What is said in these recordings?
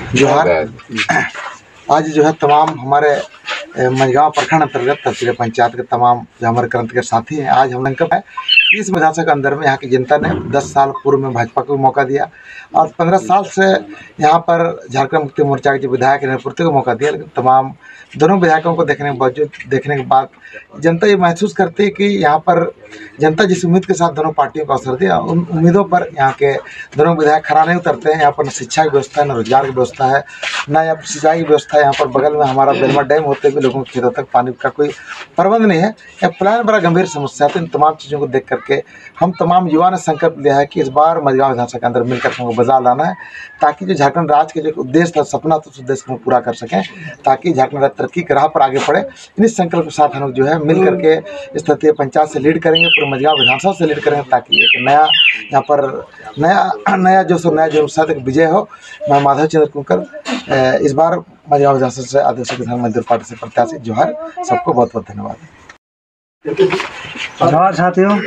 जोहार। आज जो है तमाम हमारे मंझगांव प्रखंड अंतर्गत तहसील पंचायत के तमाम जो हमारे करंट के साथी हैं, आज हम लोग है इस विधानसभा के अंदर में यहाँ की जनता ने 10 साल पूर्व में भाजपा को मौका दिया और 15 साल से यहाँ पर झारखंड मुक्ति मोर्चा के जो विधायक नेतृत्व को मौका दिया, लेकिन तमाम दोनों विधायकों को देखने के बाद जनता ये महसूस करती है कि यहाँ पर जनता जिस उम्मीद के साथ दोनों पार्टियों को अवसर दिया, उन उम्मीदों पर यहाँ के दोनों विधायक खरा नहीं उतरते हैं। यहाँ पर न शिक्षा की व्यवस्था है, न रोजगार की व्यवस्था है, न यहाँ पर सिंचाई की व्यवस्था है। यहाँ पर बगल में हमारा बेलमा डैम होते हुए लोगों के खेतों तक पानी का कोई प्रबंध नहीं है। यह प्लान बड़ा गंभीर समस्या है। तो इन तमाम चीज़ों को देख करके हम तमाम युवा ने संकल्प लिया है कि इस बार मंझगांव विधानसभा के अंदर मिलकर हमको बाजार लाना है, ताकि जो झारखंड राज्य के जो उद्देश्य था, सपना था, उस उद्देश्य को पूरा कर सकें, ताकि झारखंड राज्य तरक्की की राह पर आगे बढ़े। इन्हीं संकल्प के साथ हम लोग जो है मिल करके इस तृतीय पंचायत से लीड करेंगे, पूरे मंझगांव विधानसभा से लीड करेंगे, ताकि एक नया यहाँ पर नया जो साथ एक विजय हो। मैं माधव चंद्र कुंकर इस बार मंझगांव विधानसभा से आदिवासी किसान मजदूर पार्टी से प्रत्याशी। जोहार। सबको बहुत बहुत धन्यवाद। जोहार साथियों,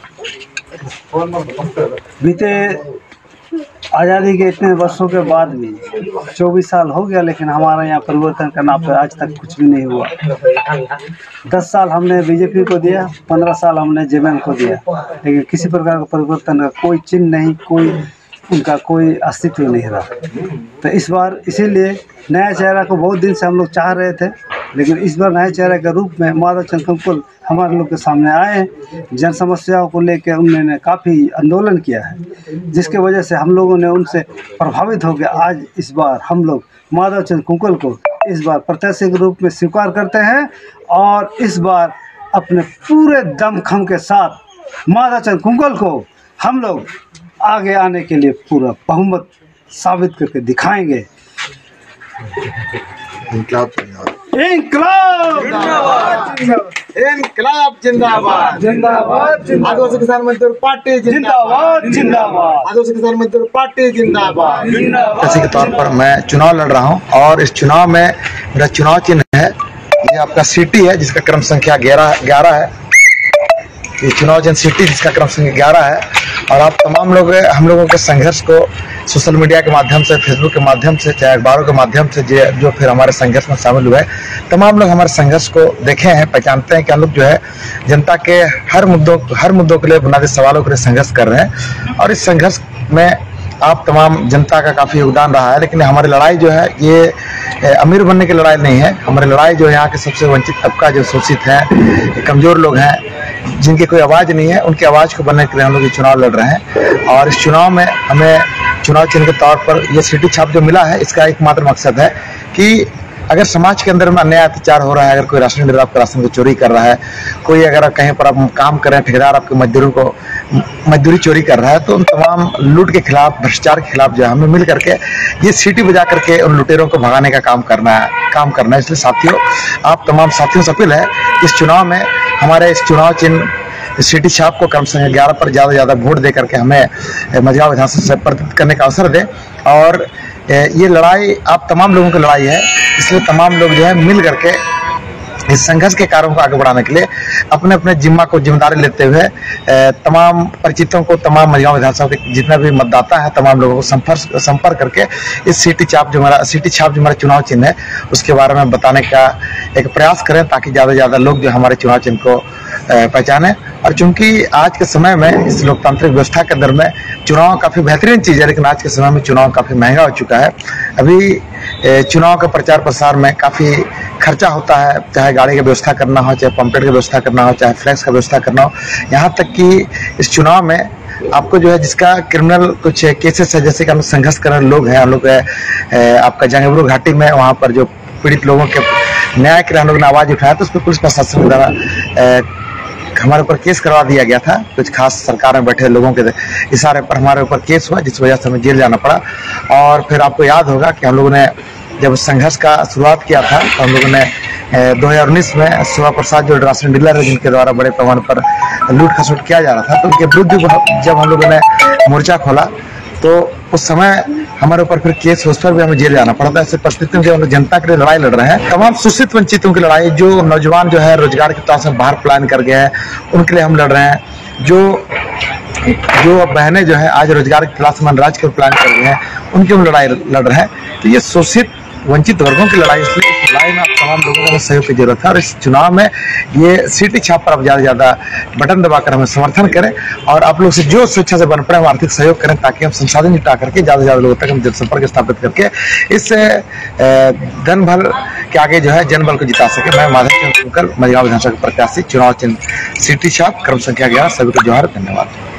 बीते आज़ादी के इतने वर्षों के बाद भी 24 साल हो गया, लेकिन हमारा यहाँ परिवर्तन करना पे आज तक कुछ भी नहीं हुआ। 10 साल हमने बीजेपी को दिया, 15 साल हमने जेएमएम को दिया, लेकिन किसी प्रकार का परिवर्तन का कोई चिन्ह नहीं, उनका कोई अस्तित्व नहीं रहा। तो इस बार इसीलिए नया चेहरा को बहुत दिन से हम लोग चाह रहे थे, लेकिन इस बार नए चेहरे के रूप में माधव चंद्र कुंकर हमारे लोग के सामने आए हैं। जन समस्याओं को लेकर उन्होंने काफ़ी आंदोलन किया है, जिसके वजह से हम लोगों ने उनसे प्रभावित हो गया। आज इस बार हम लोग माधव चंद्र कुंकर को इस बार प्रत्याशी के रूप में स्वीकार करते हैं और इस बार अपने पूरे दमखम के साथ माधव चंद्र कुंकर को हम लोग आगे आने के लिए पूरा बहुमत साबित करके दिखाएंगे। इनकलाब इनकलाब जिंदाबाद, जिंदाबाद, आदिवासी किसान मजदूर पार्टी जिंदाबाद, जिंदाबाद, आदिवासी किसान मजदूर पार्टी जिंदाबाद। जिंदाबाद। के तौर पर मैं चुनाव लड़ रहा हूं और इस चुनाव में मेरा चुनाव चिन्ह है, ये आपका सिटी है जिसका क्रम संख्या 11 है। ये चुनाव चिन्ह सिटी जिसका क्रम संख्या 11 है। और आप तमाम लोग हम लोगों के संघर्ष को सोशल मीडिया के माध्यम से, फेसबुक के माध्यम से, चाहे अखबारों के माध्यम से जो फिर हमारे संघर्ष में शामिल हुए, तमाम लोग हमारे संघर्ष को देखे हैं, पहचानते हैं कि हम लोग जो है जनता के हर मुद्दों के लिए, बुनियादी सवालों के लिए संघर्ष कर रहे हैं। और इस संघर्ष में आप तमाम जनता का काफ़ी योगदान रहा है। लेकिन हमारी लड़ाई जो है ये अमीर बनने की लड़ाई नहीं है। हमारी लड़ाई जो है यहाँ के सबसे वंचित तबका, जो शोषित है, कमज़ोर लोग हैं, जिनकी कोई आवाज़ नहीं है, उनकी आवाज़ को बनने के लिए हम लोग ये चुनाव लड़ रहे हैं। और इस चुनाव में हमें चुनाव चिन्ह के तौर पर ये सिटी छाप जो मिला है, इसका एकमात्र मकसद है कि अगर समाज के अंदर में अन्याय अत्याचार हो रहा है, अगर कोई राशन डीलर आपके राशन को चोरी कर रहा है, कोई अगर कहीं पर आप काम कर रहे हैं, ठेकेदार आपके मजदूरी चोरी कर रहा है, तो उन तमाम लूट के खिलाफ, भ्रष्टाचार के खिलाफ जो है हमें मिल करके ये सीटी बजा करके उन लुटेरों को भगाने का काम करना है। इसलिए साथियों, आप तमाम साथियों से अपील है, इस चुनाव में हमारे इस चुनाव चिन्ह सिटी छाप को क्रम संख्या 11 पर ज़्यादा वोट दे करके हमें मंझगांव विधानसभा से प्रतिनिधित्व करने का अवसर दें। और ये लड़ाई आप तमाम लोगों की लड़ाई है, इसलिए तमाम लोग जो है मिल करके इस संघर्ष के कार्यों को आगे बढ़ाने के लिए अपने अपने जिम्मेदारी लेते हुए तमाम परिचितों को, तमाम मंझगांव विधानसभा के जितने भी मतदाता है, तमाम लोगों को संपर्क करके इस सिटी छाप जो हमारा चुनाव चिन्ह है, उसके बारे में बताने का एक प्रयास करें, ताकि ज़्यादा से ज़्यादा लोग जो हमारे चुनाव चिन्ह को पहचाने। और चूंकि आज के समय में इस लोकतांत्रिक व्यवस्था के अंदर में चुनाव काफ़ी बेहतरीन चीज़ है, लेकिन आज के समय में चुनाव काफ़ी महंगा हो चुका है। अभी चुनाव के प्रचार प्रसार में काफ़ी खर्चा होता है, चाहे गाड़ी की व्यवस्था करना हो, चाहे पंपलेट की व्यवस्था करना हो, चाहे फ्लैक्स का व्यवस्था करना हो। यहाँ तक कि इस चुनाव में आपको जो है जिसका क्रिमिनल कुछ केसेस है, जैसे कि हम लोग संघर्ष कर रहे लोग हैं, हम लोग आपका जंगबरू घाटी में वहाँ पर जो पीड़ित लोगों के न्याय के लिए हम लोग ने आवाज़ उठाया, तो उस पर पुलिस प्रशासन द्वारा हमारे ऊपर केस करवा दिया गया था। कुछ खास सरकार में बैठे लोगों के इशारे पर हमारे ऊपर केस हुआ, जिस वजह से हमें जेल जाना पड़ा। और फिर आपको याद होगा कि हम लोगों ने जब संघर्ष का शुरुआत किया था, तो हम लोगों ने 2019 में शिवा प्रसाद जो राशन डीलर है, जिनके द्वारा बड़े पैमाने पर लूट खसोट किया जा रहा था, तो उनके विरुद्ध जब हम लोगों ने मोर्चा खोला, तो उस समय हमारे ऊपर फिर केस, उस पर भी हमें जेल जाना पड़ा था। ऐसे परिस्थिति में हम लोग जनता के लिए लड़ाई लड़ रहे हैं, तमाम शोषित वंचितों की लड़ाई, जो नौजवान जो है रोजगार की तौर से बाहर पलायन कर गए हैं, उनके लिए हम लड़ रहे हैं। जो बहनें जो है आज रोजगार की तलाश में राज्य को प्लान कर रही हैं, उनकी हम लड़ाई लड़ रहे हैं। तो ये शोषित वंचित वर्गों की लड़ाई, इसलिए इस लड़ाई में आप तमाम लोगों को सहयोग की जरूरत है। और इस चुनाव में ये सीटी छाप पर आप ज़्यादा से ज़्यादा बटन दबाकर हमें समर्थन करें और आप लोग से जो स्वेच्छा से बन पड़े हम आर्थिक सहयोग करें, ताकि हम संसाधन जुटा करके ज़्यादा से ज़्यादा लोगों तक हम जनसंपर्क स्थापित करके इस धन बल के आगे जो है जनबल को जिता सके। मैं माधव चंद्र मझगांव विधानसभा प्रत्याशी, चुनाव चिन्ह सीटी छाप, क्रम संख्या 11। सभी को जोहार, धन्यवाद।